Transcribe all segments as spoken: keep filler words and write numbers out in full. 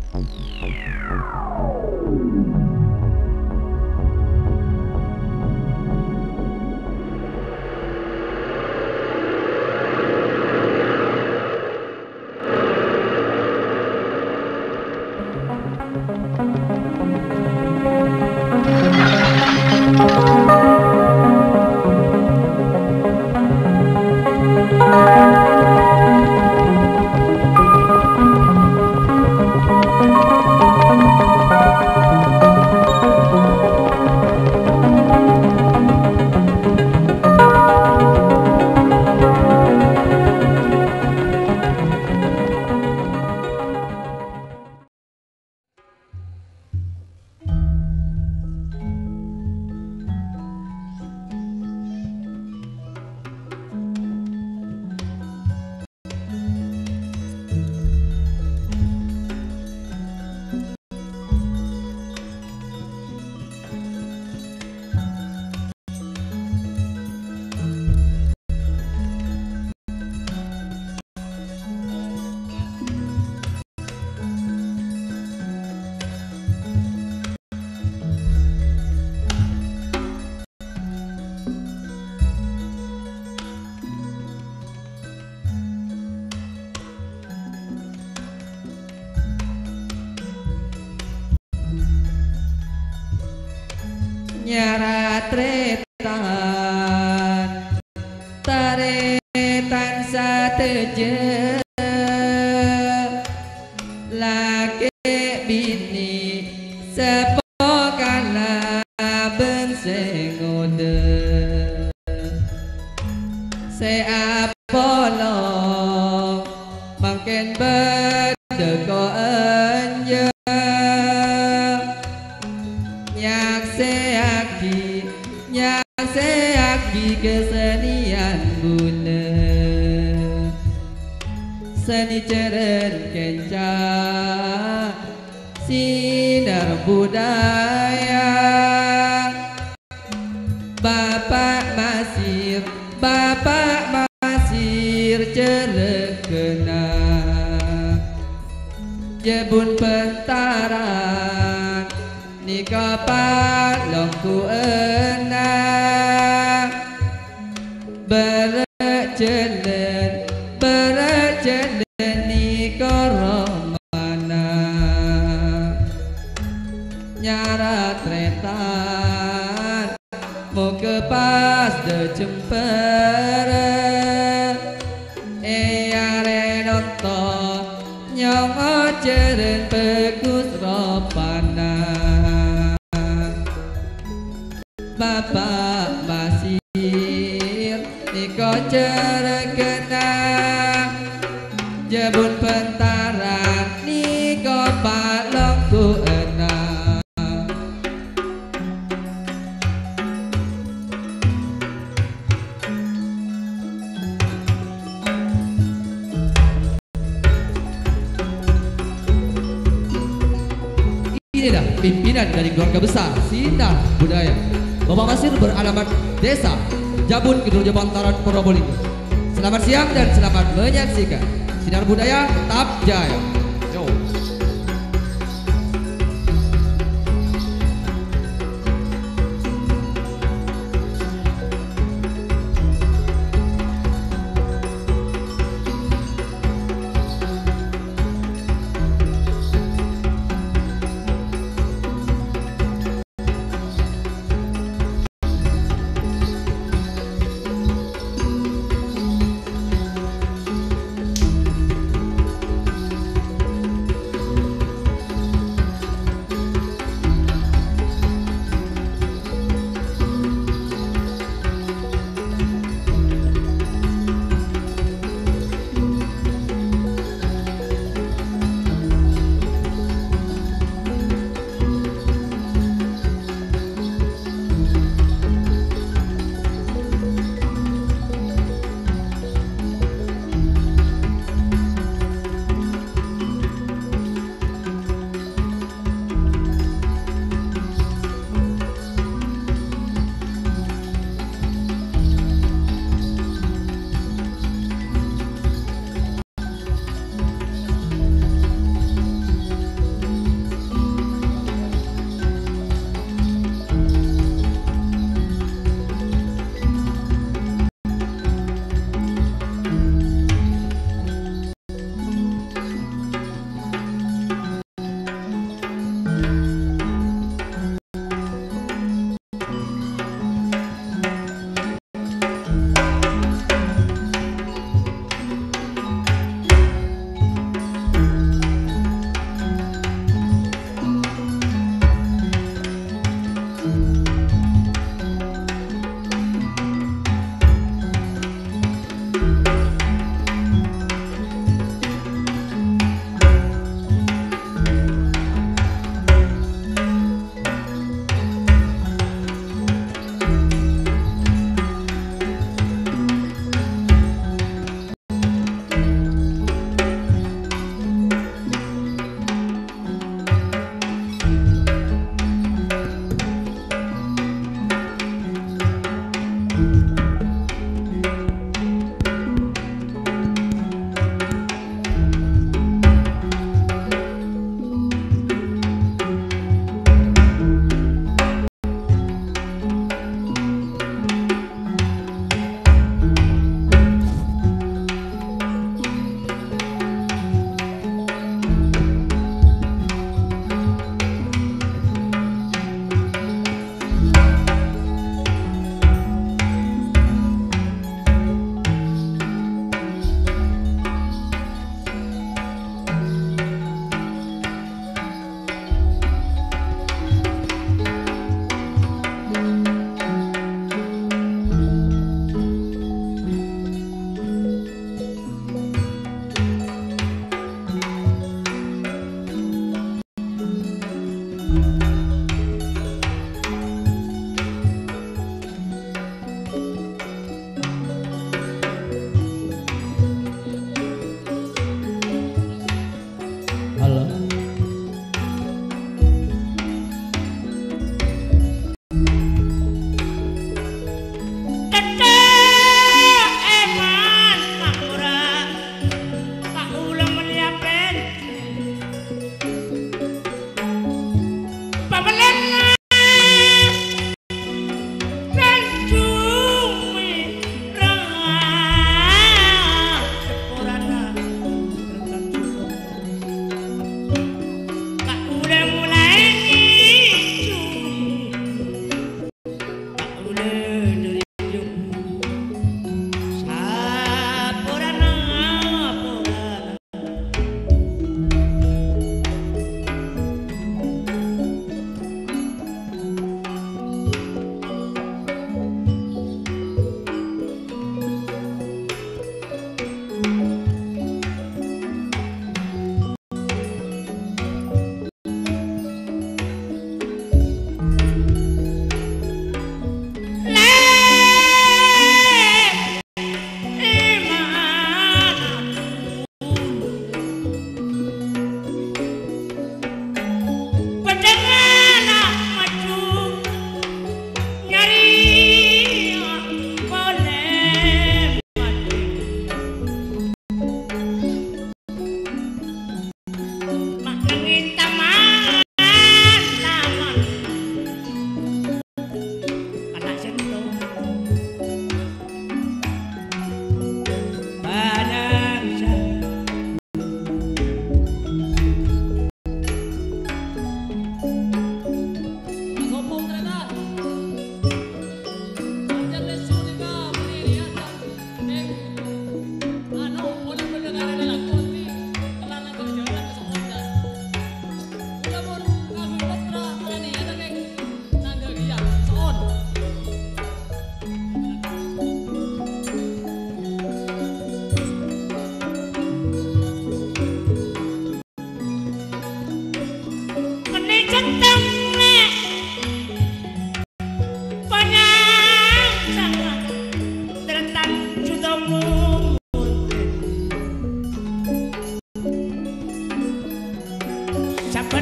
Nyara tretan taretan sateje laki bini sepokala bensengode se apolo makin berdeko anje nyak seaki nyak seaki kesenian guna seni ceren kencang sinar budaya Bapak Masir Bapak Masir cerekena jebun pentaran nikah palongku enang berjelen berjelen nikah romana nyara tretan mau ke pas de cempere eyare nonton nyong oceren pegus ropana Bapak Masir niko cerekena jebun pentaran niko palongku enang inilah pimpinan dari keluarga besar Sinar Budaya. Bapak Masir beralamat Desa Jabun, Kidul Bantaran, Probolinggo. Selamat siang dan selamat menyaksikan Sinar Budaya tetap jaya. Yo.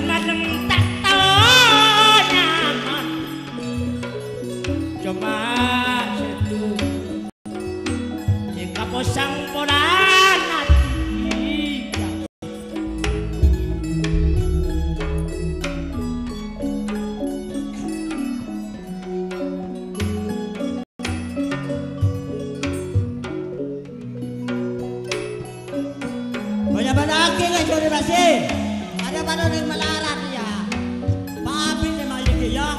Madem tak tahu nyaman cuma situ jika posang polan hati banyak banaki guys sorry masih ada pada yang melarat ya papi ni maliki ya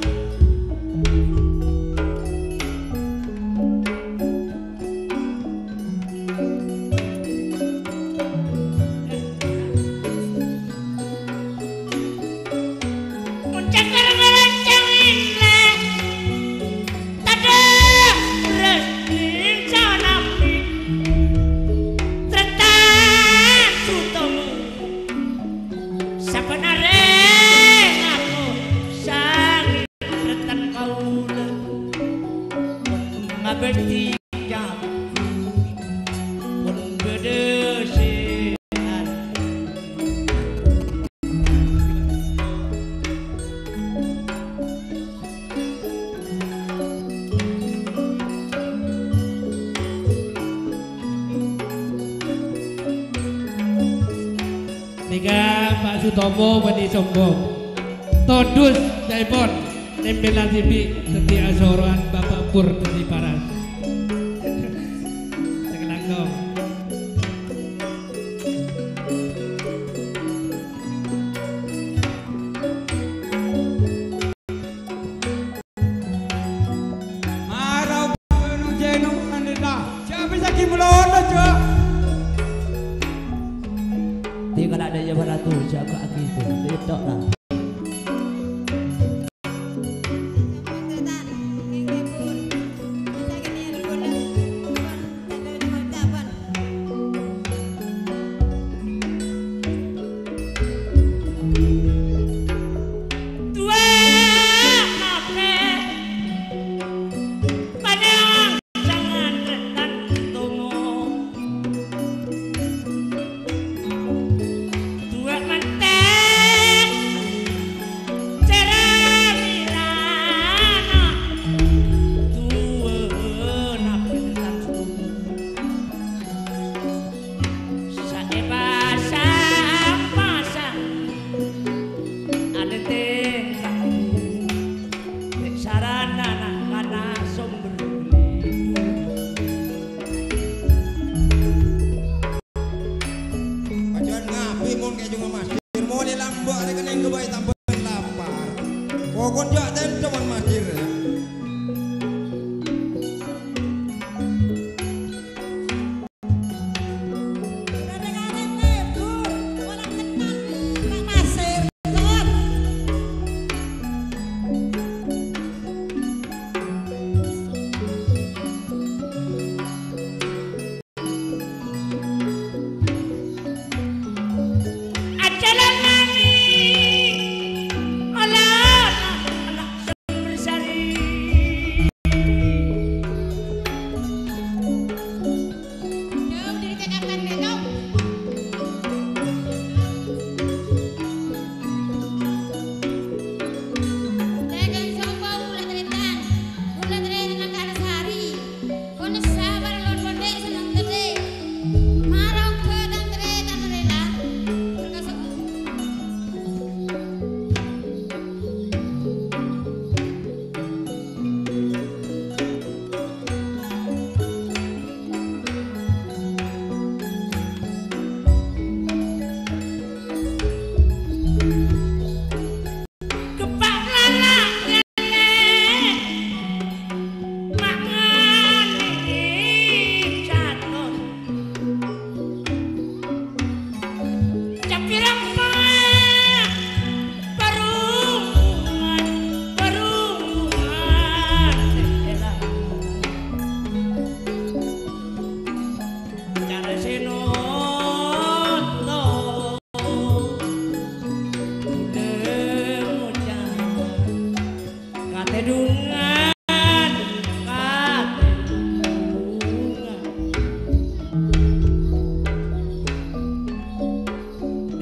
bertiga pun berdesian Tiga Pak Sutomo bani sombong Todus Jaipon Nempel T V Teti Asoran Bapak Pur Teti Paras Sekelangkong Marau penuh jenuh manila siapa sakit melona cok tinggal ada yang beratur jaga gitu itu lah Pokon jak ten cuman masir. anak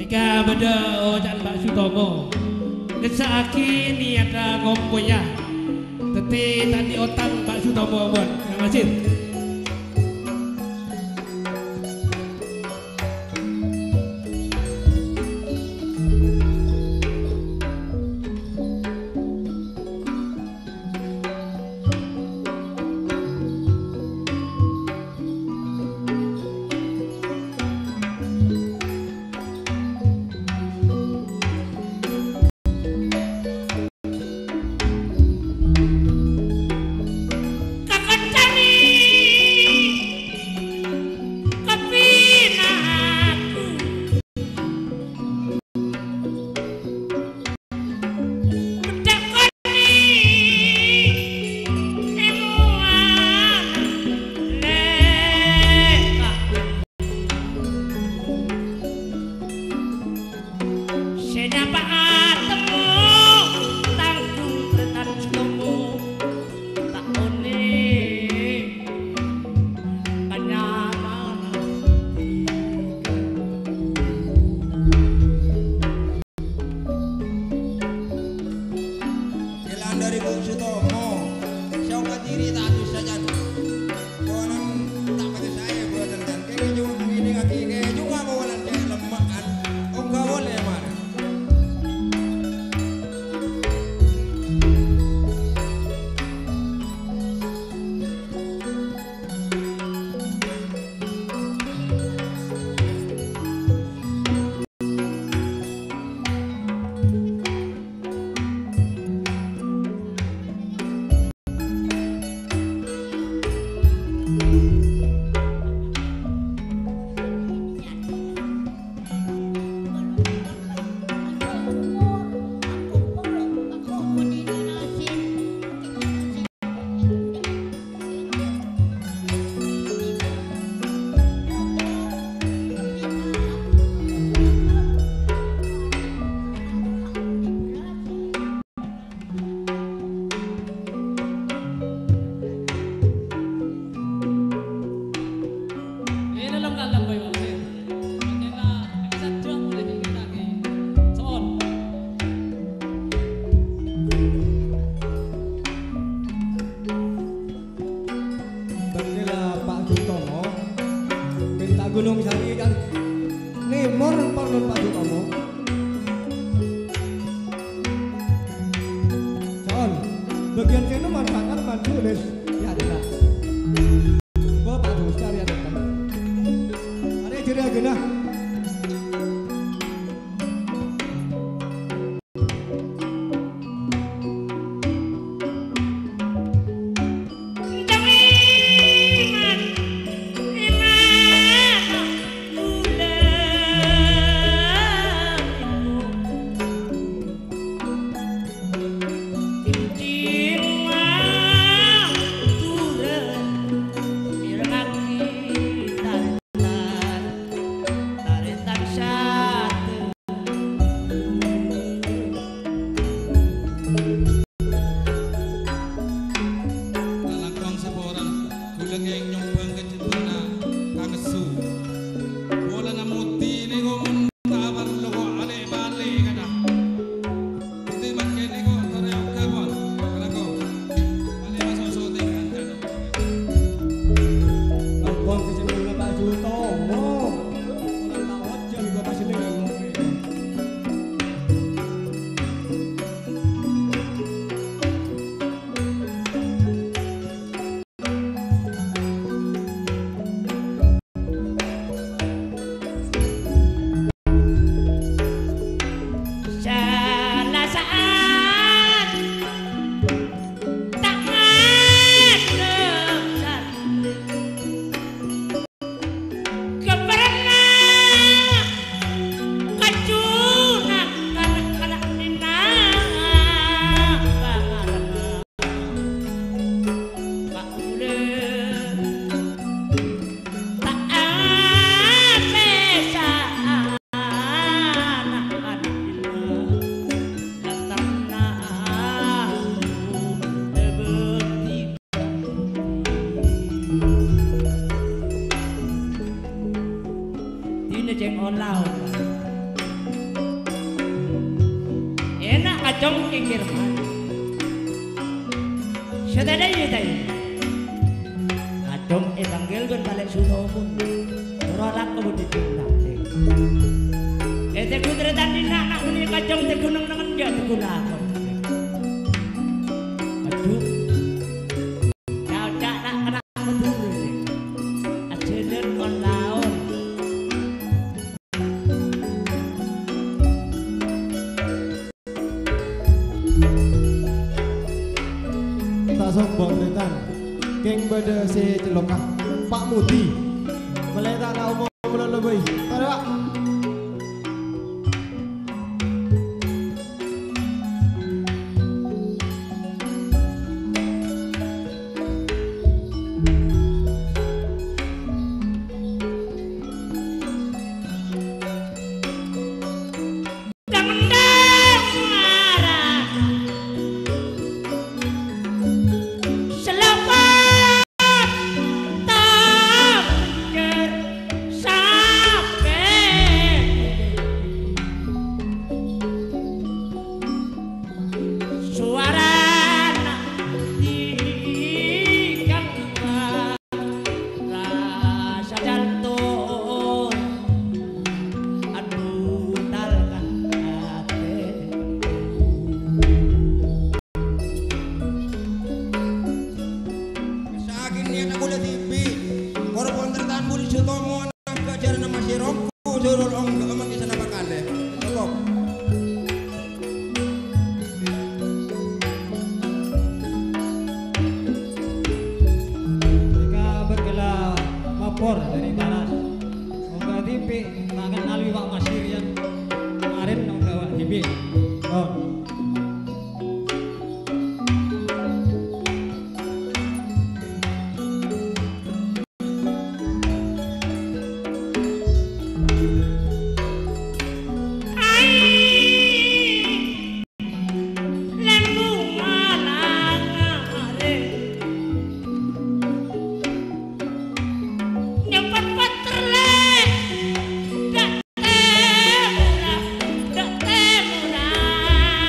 Ika beda ojan Mbak Sutomo. Nesaki niata ngompoya. Teti tadi otak Mbak Sutomo buat. Terima kasih. kacong kikir man. Sedada yita yun. Kacong itanggil ben balik suno pun. Rorak kemudian tindak. Ete kudre tadi nak nak punya kacong te gunung nangan dia te gunakon. Aduh. Kau tak nak kena betul sih. Ajeler on laon. Tak sombong Retan. Geng beda si celokah Pak Mudi. Meletak nak umum melebih. Ada Pak. Dari barat, Oga T V, makan alwi Pak Masir yang kemarin Oga T V. Oh. Dak temurah, dak temurah.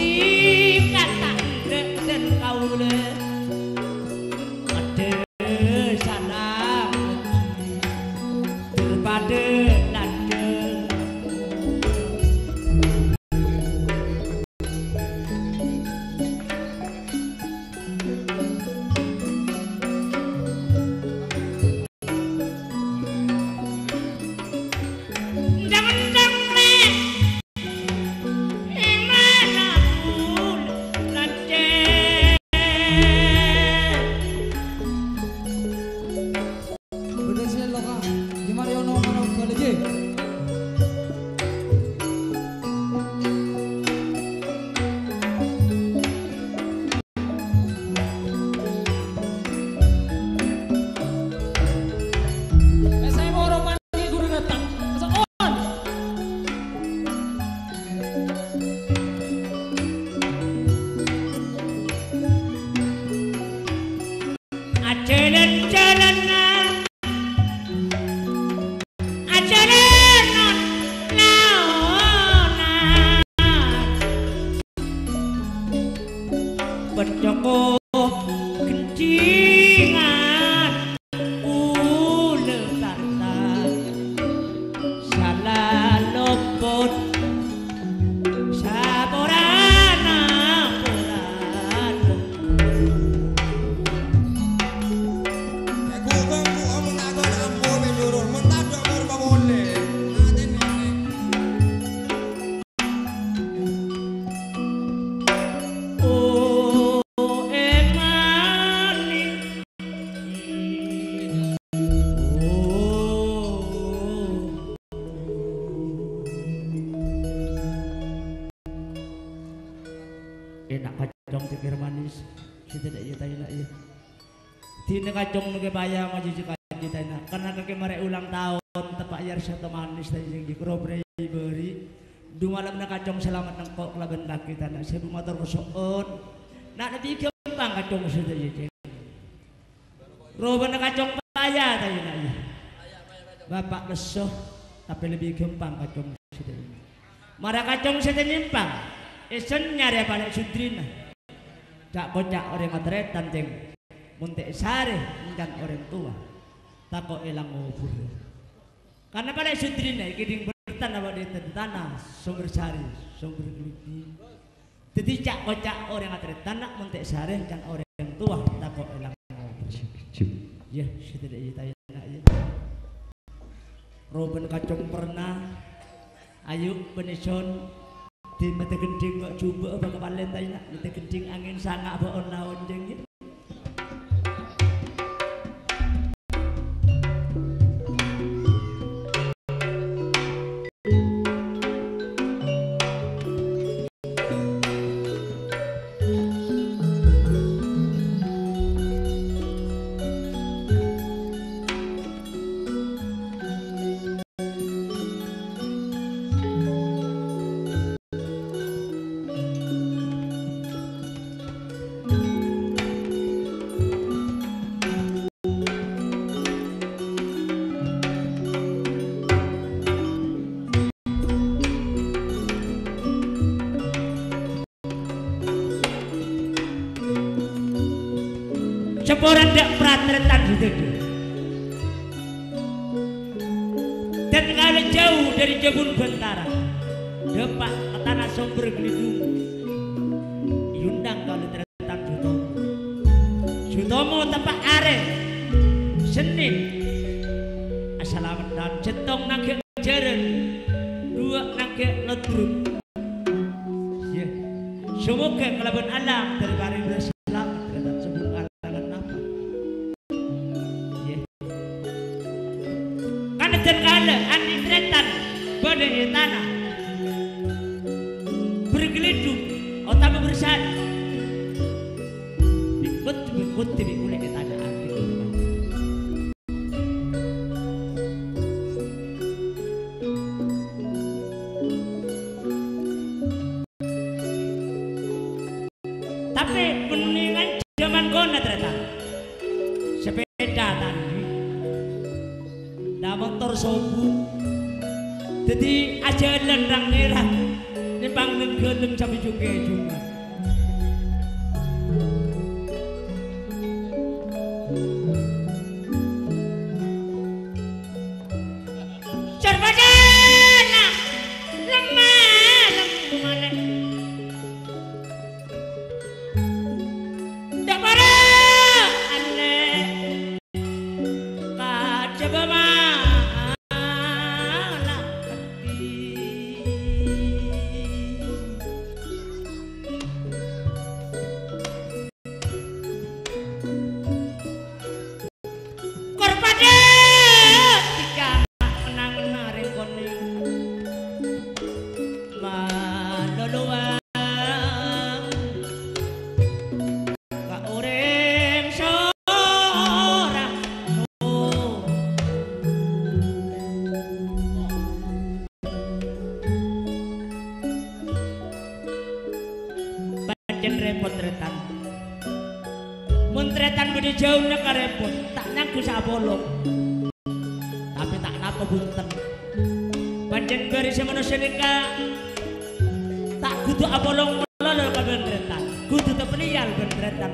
kata dan kaula ada salam daripada nada kacung nuke payah mau jijik kita ini karena kakek mereka ulang tahun tepak yar satu manis tadi yang dikerobrei beri dua malam nak kacung selamat nangkok kelaban kaki tanah sebu motor kesoon nak nabi kembang kacung sudah jadi roban nak kacung payah tadi nak bapak besoh tapi lebih kembang kacung sudah marah kacung sudah nyimpang esen nyari apa sudrina tak kocak orang matret tanteng muntik sare dan orang tua tako elang ngobur karena pada sudrina kiding bertanah pada tanah sumber sari sumber geliti jadi cak kocak orang atret tanah muntik sare dan orang tua tako elang ngobur ya sudah ditanya ya Roben kacung pernah ayo penison di mata gending kok coba apa kepalen tanya mata gending angin sangat apa on jeng Seporan dak pratretan gitu dan kalau jauh dari Jabun Bentara depak ke tanah sumber gelidung diundang kalau tretan Sutomo Sutomo tepak are Senin assalamualaikum cetong nake jeren dua nake ledruk ya semoga kelaban alam dari baring berselamat terhadap sebelum alam terkala andi tretan pada tanah bergelindung otak bersari ikut ikut tidak boleh ditanya tapi peningan zaman kona tretan sepeda tadi motor sobu jadi aja lendang nerang Ini bangun gelem sampai juga cuma. Cerbadana lemah lemah dabara ane kacabama potretan montretan budi jauh nak repot tak nangku sabolong tapi tak napa bunten pancen beri manusia nika tak kudu abolong lolo ka bentretan kudu tepenial bentretan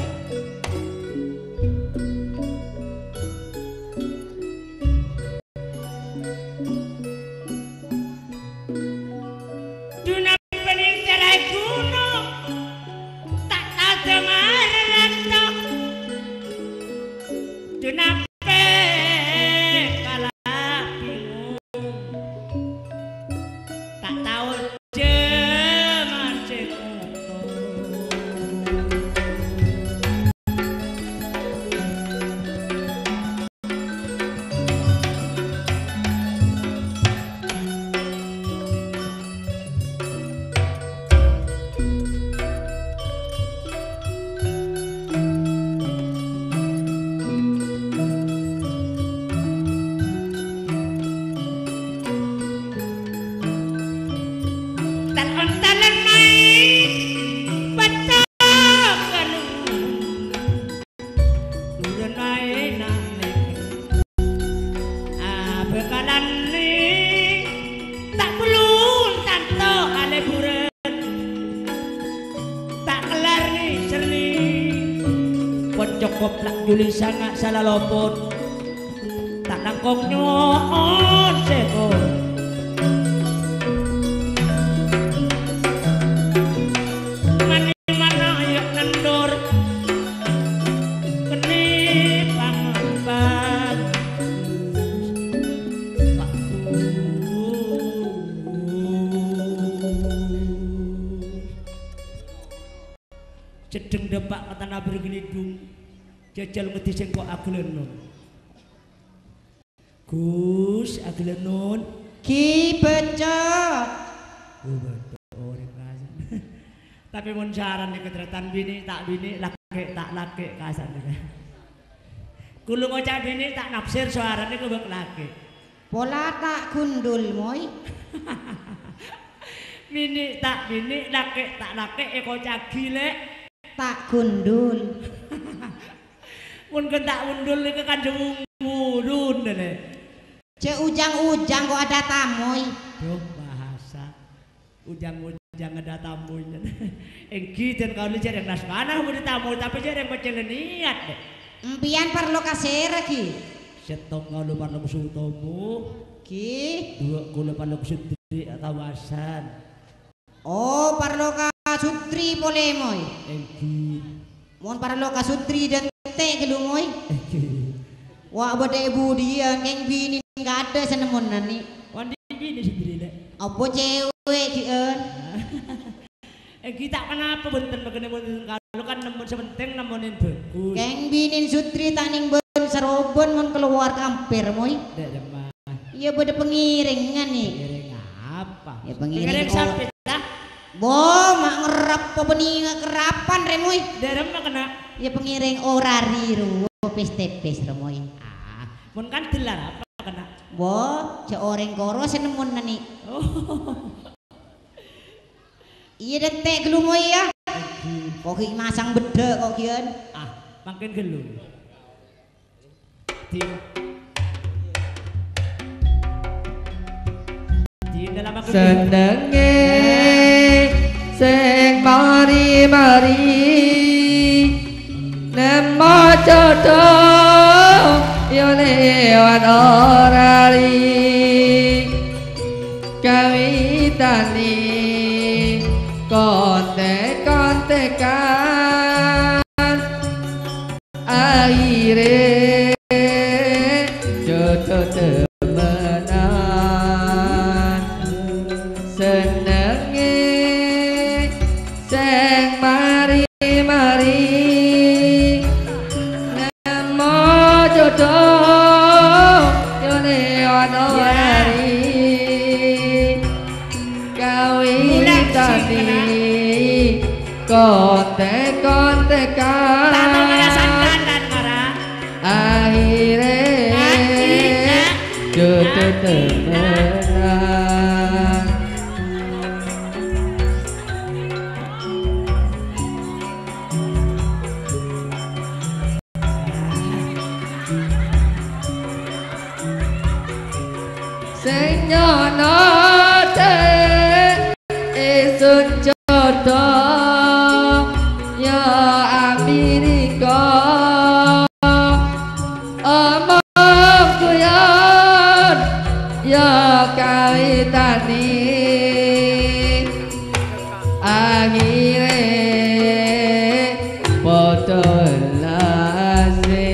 Juli sangat salah lopot tak nangkong nyoon seko mani mana yuk nandor keni pangpan cedeng depak kata nabi gelidung jajal ngerti sing kok aglenon Gus aglenon Ki becot oh betul orang kasan tapi mun saran di ketretan bini tak bini laki tak laki kasan kulo ngocak bini tak nafsir suaranya kubek laki pola tak gundul moy bini tak bini laki tak laki ekocak gile tak gundul mun kentak undul iki kan mudun dene. Cek ujang-ujang kok ada tamoy. Duh bahasa. Ujang-ujang ada tamu. Engki den kauli jare nas panah mun tamu tapi jare pecel niat deh. Empian perlu kasere ki. Setong kaulu parlo kusutomu. Ki. Dua kula parlo kusutri kawasan. Oh parlo ka sutri polemoy. Engki. Mon parlo ka sutri dan teh gelumoy. Wah bade ibu dia ngeng bini enggak ada senemun nani. Wandi bini sendiri deh. Apa cewek kieun? Eh kita kenapa benten begini benten kalau kan nemun sepenting nemunin bagus. Ngeng binin sutri taning ben serobon mon keluar kampir moy. Dek jemah. Iya bade pengiringan nih. Pengiring apa? Ya pengiring. Pengiring sampai dah. Bo mak ngerap apa bening kerapan remoy. Derem mah kena. Ya pengiring orari ru pes-tepes remoy. Ah, mun kan delar apa kena. Bo, ce oreng koro senemun nani. Oh. Iya detek gelumoy ya. Kok masang beda kok kian. Ah, makin gelum. Tim. Tim dalam aku. Senenge mari nemo jodoh yo lewat orari kawitane kontek-kontekan akhire jodoh temenan senenge sing mari-mari nemo jodoh yo lewat orari kawitane kontek-kontekan akhire jodoh temenan sing nyono isun jodoh ya Amerika omong guyon ya kawitane akhire padha lase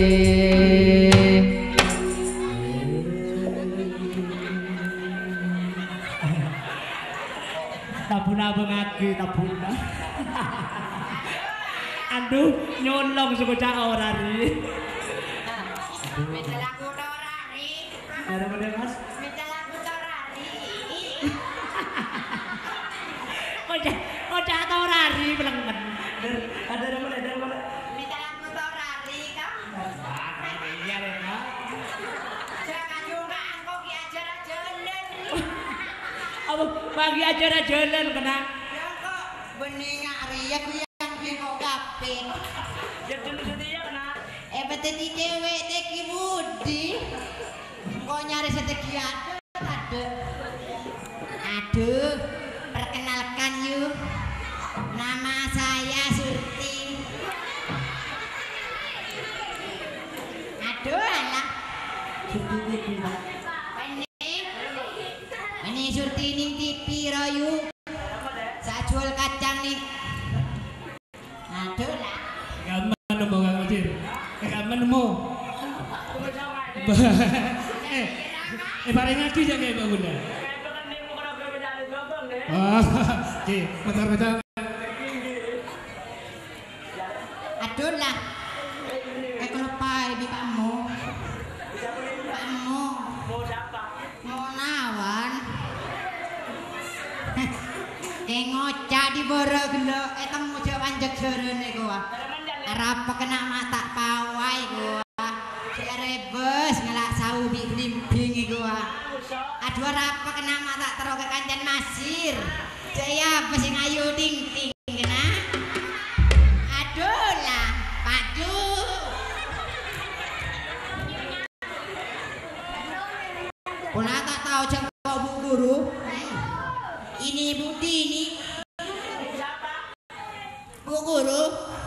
tabun-abung lagi tabuna aduh nyolong suku cak ora ri Minta lagu Dorari. ada mana mas Minta lagu Dorari. kocak kocak Dorari belengen ada ada mana ada mana Minta lagu Dorari kan. iya deh kak Jangan juga angkok ya acara jalan. apa bagi acara jalan kena Ya kok bening Arya ku yang bingung kaping. jadi dia kena Eh betul di cewek teki budi. Kok nyari seteki ada ada. Aduh, perkenalkan yuk. Nama saya Surti. Aduh, alah. Ini, ini Surti ning T V royu. Saya jual kacang nih. Aduh lah. Gaman mo Kang Ujir. Gaman mo. Eh, eh bareng ngaji jangan ya Mbak Bunda. Oh, oke, bentar-bentar. Aduh lah. Eh kalau pai di kamu. Kamu mau nawan. Eh ngocak di boro gelo. Eh temu jawan jek serene gua. Arab kena mata pawai gua. Si rebes ngelak sawu bi glimping gua. Aduh arab kena mata terus ke kancan masir. Jaya pesing ayu ting ting kena. Aduh lah, padu. Pula tak tahu cakap bu guru. Ini Budi ini. Bu guru.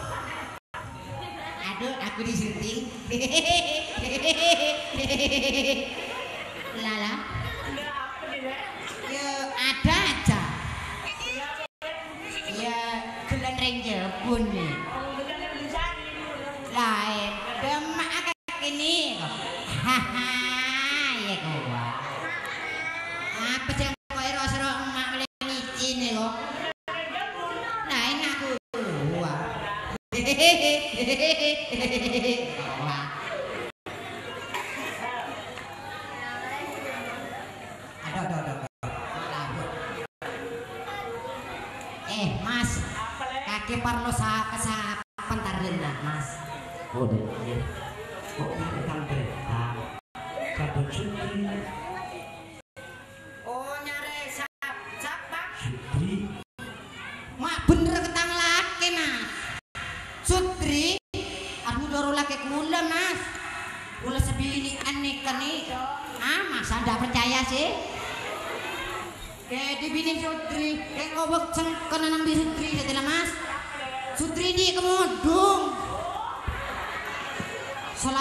Aduh, aku disunting. Lala. Ya ada aja. Ya Glen Ranger pun nih. Lain. Demak agak ini. Haha, ya kau. Apa sih kau erosro emak melengicin nih kok? Lain aku. Wah. Wah. Aduh, aduh, aduh. Eh, Mas. Kaki parlo sa sa pantarin lah, Mas. oh deh iya kok tentang berita sabun Sutri Oh, nyare sap siapa? Sutri Mak bener ketang laki, Mas. Sutri. Aduh, doro laki kula, Mas. Kula sebili aneh kan nih. Ah, masa ndak percaya sih? Kayak di bini Sutri, kayak ngobok ceng kena nang di Sutri setelah Mas.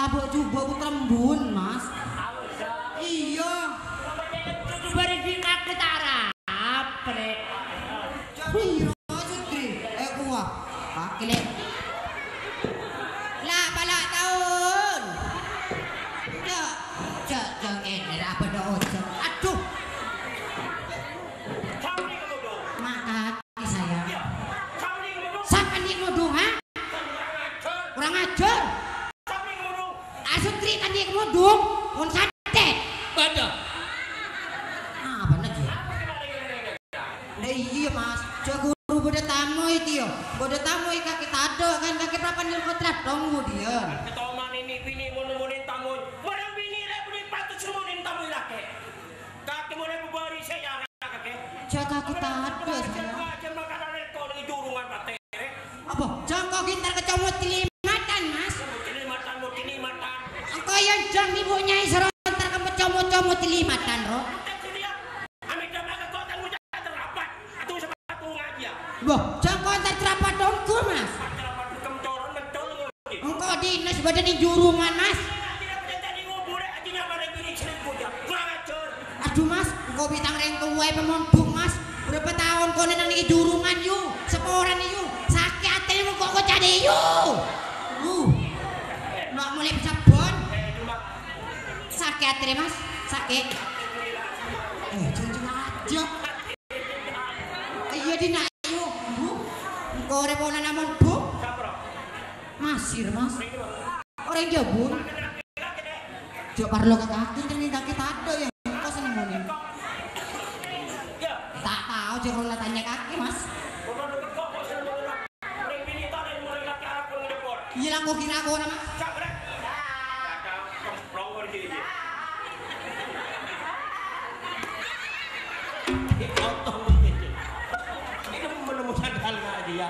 Labuk coba ku trembun, Mas. Iya. Coba iki aku tarap, Rek. Piro Sutri? Eh kuwa. Pakile. Lah balak tahun. Cek, cek cek ini apa dah ojek. Aduh. Makasih sayang. Sampai ni nuduh, ha? Kurang ajar. Asutri kan dia nuduh, pun santet. Bada. Ah, benar je. Lah iya Mas, cak guru bodoh tamu itu yo. Bodoh tamu ika kita ada kan kaki berapa nyur kontrak tunggu dia. Ketoman ini bini munu-munin tamu. Barang bini rek bini patut semunin tamu laki. Kaki mulai bubari saya kakek. Jaga kita ada saya. Macam makanan itu dengan jurungan batik. Apa? Jangkau kita kecomot kelimatan Mas. Kelimatan, kelimatan. Engkau yang jang ibunya serontar kamu comot-comot kelimatan roh. Wah, jangkau antar terapat dongku Mas. Engkau dinas badan di jurungan Mas. Aduh Mas, engkau bintang reng tua pemompong Mas. Berapa tahun kau nang di jurungan yu, seporan yu, sakit hati mu kok kau cari yu. Uh, nak mulai sabun. Sakit hati Mas, sakit. Eh, jujur aja. Iya di nak yu, bu. Engkau reponan namun bu. Masir Mas. Orang jabun. Jok parlo ke kaki ternyata kita ada yang kau seneng. Tak tahu jangan lah tanya kaki Mas. Iya lah kau kira kau nama. Ini menemukan hal dia.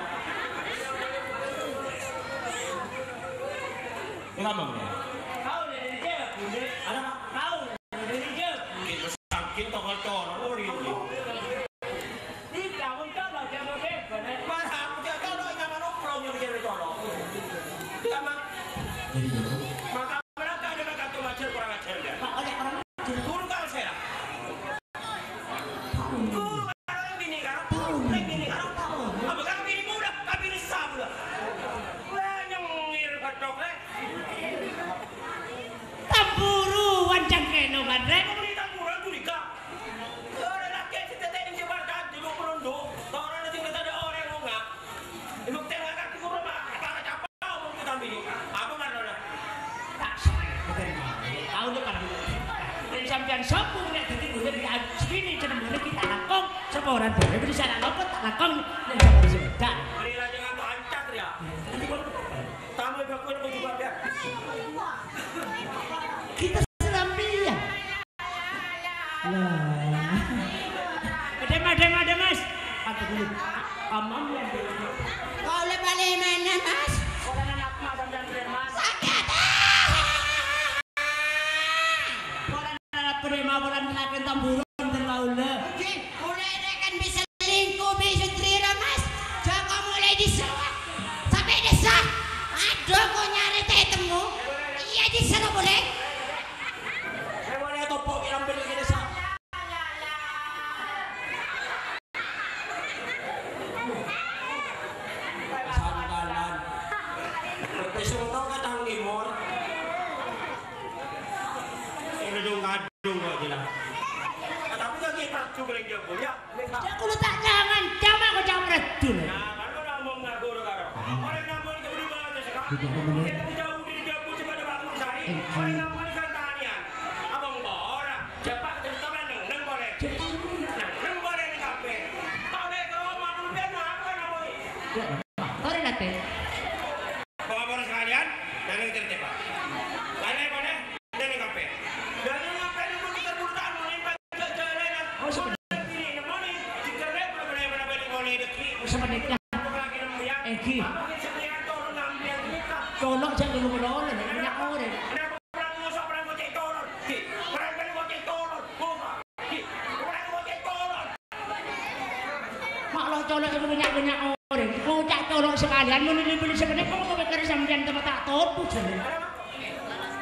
Ngomong ya. Kau dari dia, bunda. Ada kau dari dia. Itu saking tokol corong ori ini. Ini kamu kan lah jangan bebas. Mana aku dia kau nak yang mana pulau yang dia corong. Dia mak. Maka mereka ada mereka tu macam kurang ajar dia. Mak ada orang guru kau saya. Guru orang bini kau. Orang bini kau. Apa kau bini muda? Kau bini sabla. Yang ngir katok leh. Tamburu wancang keno kan rek muni tamburan curiga. Ora laki kita tadi Jakarta di lu perondo. Orang nanti kita ada orang ngomong. Ibu tengah kaki kurang apa capau mau kita bini. Apa mana? Tak tahu dia kan. Dan sampean sopung nek dadi gune di sini jeneng gune kita lakong sapa orang dhewe bisa lakong tak lakong nek sapa sedan. Mari ra jangan ancat ya. Tamu bakul mau juga dia. Kita selampian. Lah. Adem adem adem Mas. Aku dulu. Amam yang dulu. Kau le balik mana Mas? Orang anak madam dan Mas. Sakit. Orang anak prima orang anak tamburan terlalu. Oke, mulai rekan bisa selingkuh bisa trira Mas. Jangan mulai disawat sampai desa. Aduh, kau nyari tetemu. Iya di sana boleh. Saya boleh topok yang ambil di desa. Sandalan. Besok tau katang imor. Ini dong ngadung kok jelas. Tapi lagi praktik lagi jago ya. Aku letak jangan, jangan kau jangan redul. Nah, kalau nak mau ngagur karo. Orang nak mau ke budi bahasa sekarang. Kita jauh di jago cepat bangun sehari. Orang nak mau ke tanian. Abang orang cepat kita menang neng boleh. Neng neng boleh ni kafe. Tahu deh kalau mau biar apa nak boleh. Kau nate. Bawa sekalian, jangan tercepat. Lain boleh, jangan kafe. Jangan kafe ni pun kita bukan mau ni baca jalan. Oh sebenarnya ini nama ni kita ni boleh boleh boleh boleh deki. Sebenarnya. Eki. Colok jangan dulu dulu, banyak orang. Mak lo colok itu banyak banyak orang. Kau cak colok sekalian, mau beli beli sebenarnya kau mau berkerja sambian tempat tak topu sini.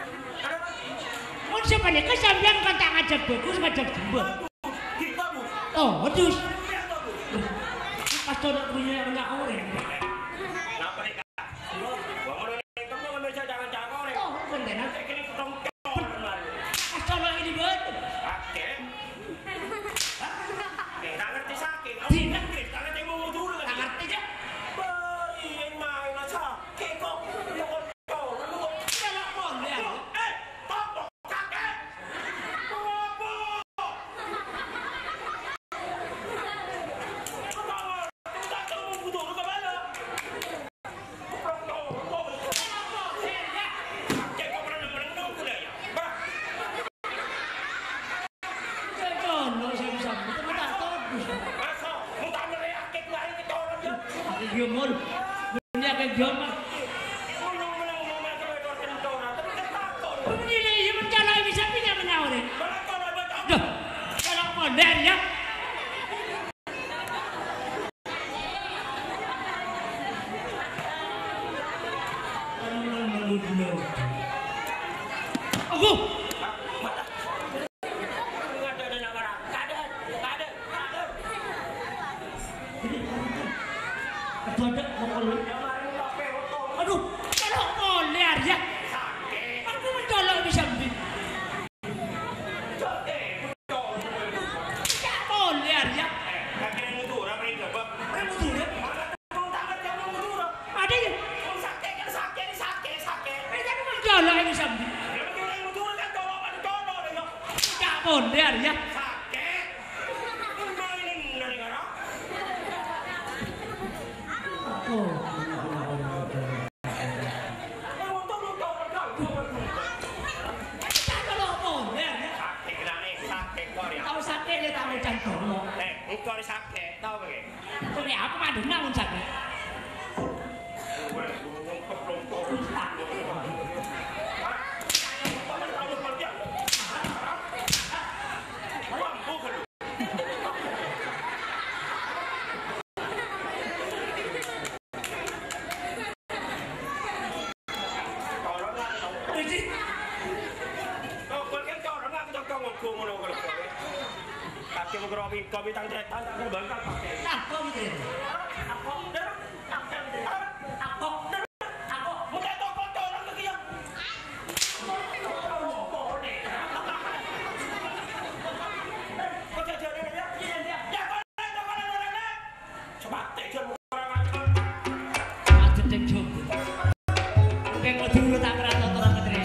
panika sampeyan kan tak ngajak bagus ngajak jembut. Kita Bu. Oh, wedhus. Pas to nak punya banyak orang. Napa nek? Wong ngono nek kamu meja jangan-jangan orang. Oh, bener. Nanti kene potong ton mari. Pas to nak ini buat. Oke. Tak ngerti sakit. Tidak. Tak ngerti mau dulu kan. Tak ngerti aja. Bayi yang main aja. Kekok. Kekok. Kalau boleh. Eh, topok kakek. Apa? Gimol, dunia ke gimol. Ini dia mencalai bisa punya menyawari. Duh, kalau modern ya. Aku. Ada mau aduh, kalau mau liar ya. Aku mencolok bisa beli. Tak mau liar ya. Ada ya. Aku mencolok bisa beli. Tak mau liar ya. Kau sakit, tahu ke? Kau ni apa madu nak pun sakit. Kau bintang cetak, aku bangkang pakai. Apa gitu? Aku dah, aku dah, aku dah, aku bukan toko orang lagi yang. Kau jadi orang ya? Ya, ya, kau orang orang orang. Coba tekan orang orang. Ada tekan. Pengen dulu tak kerana orang kediri.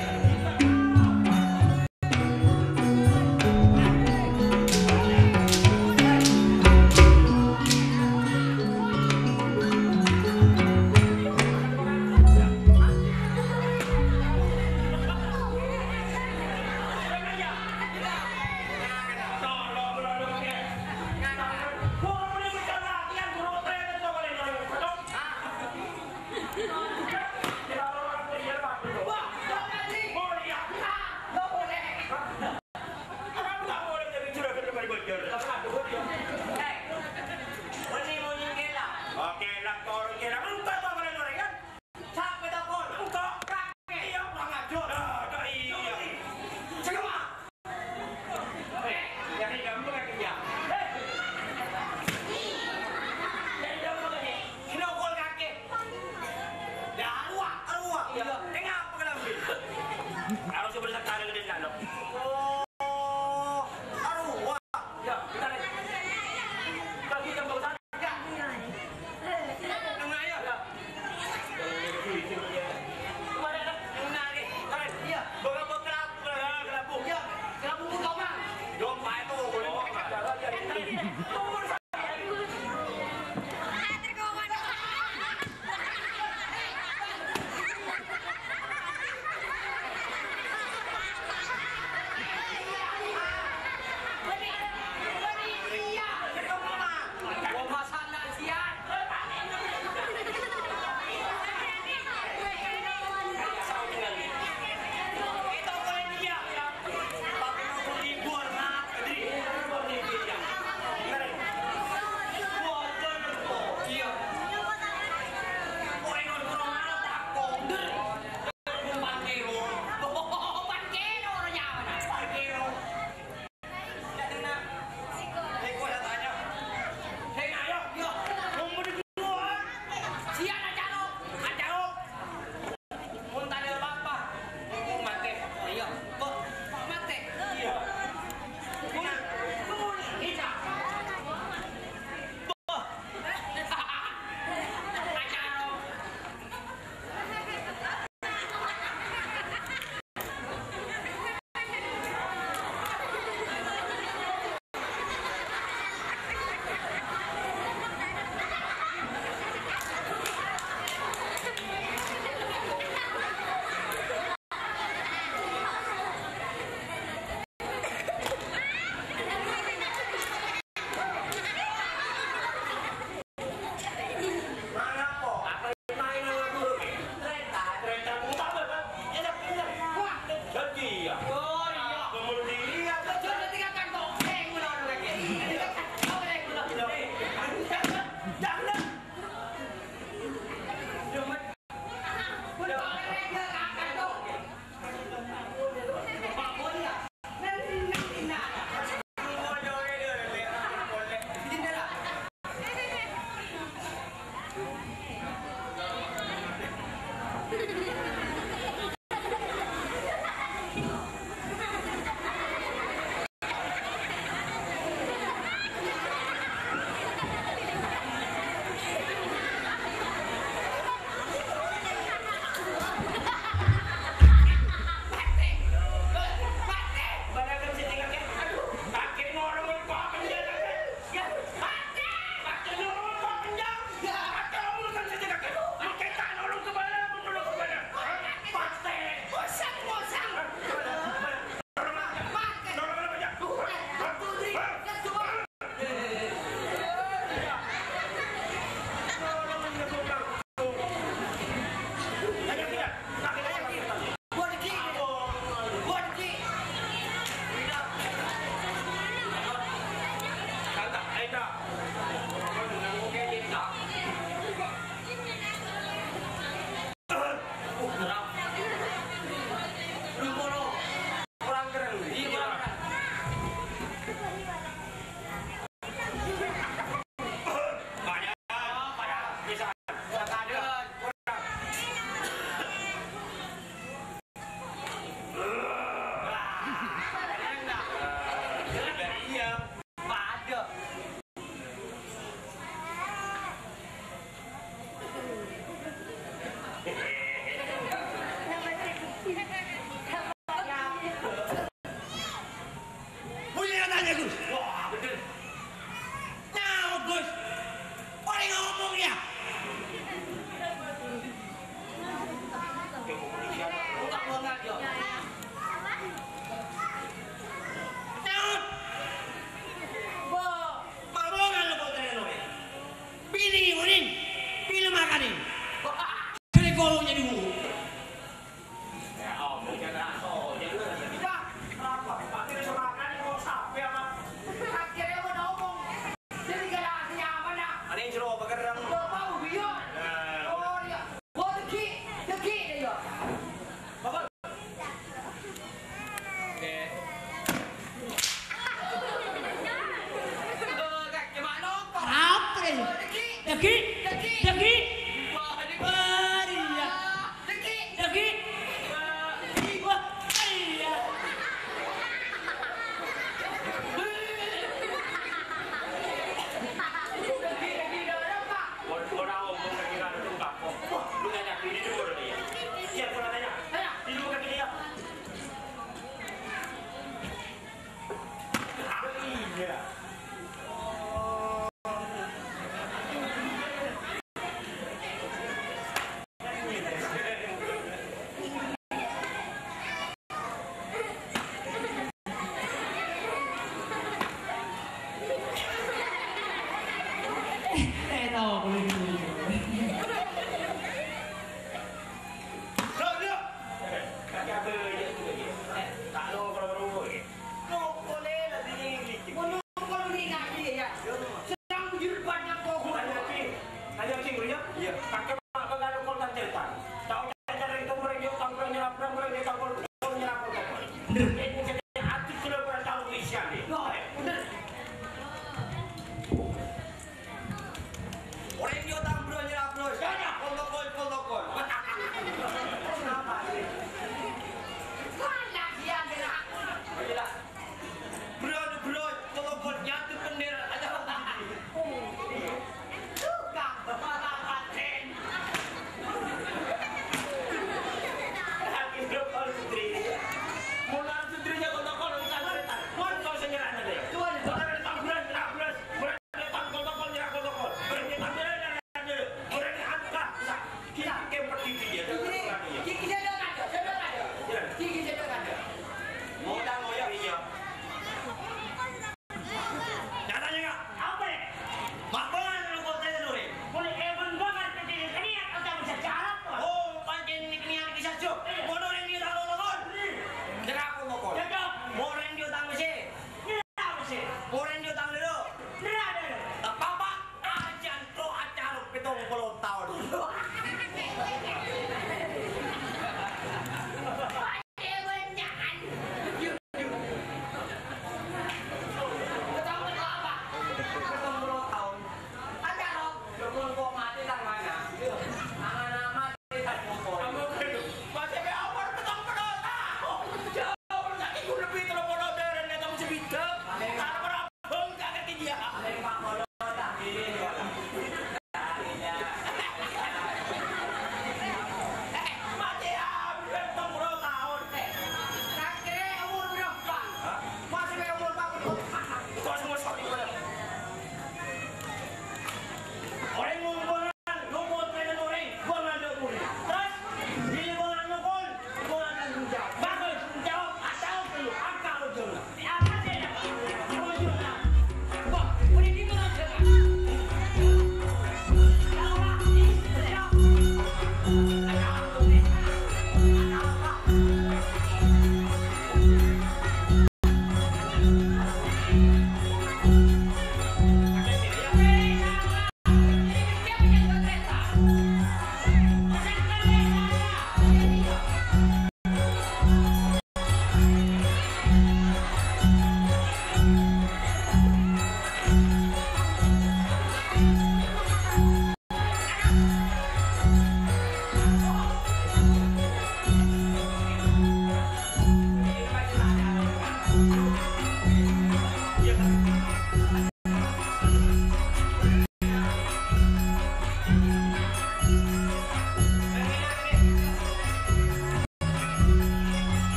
Hãy subscribe cho kênh Ghiền Mì Gõ để không bỏ lỡ những video hấp dẫn.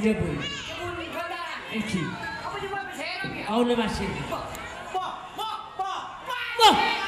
jebul. Iki. Kau le masih. Bo, bo, bo, bo. Wah.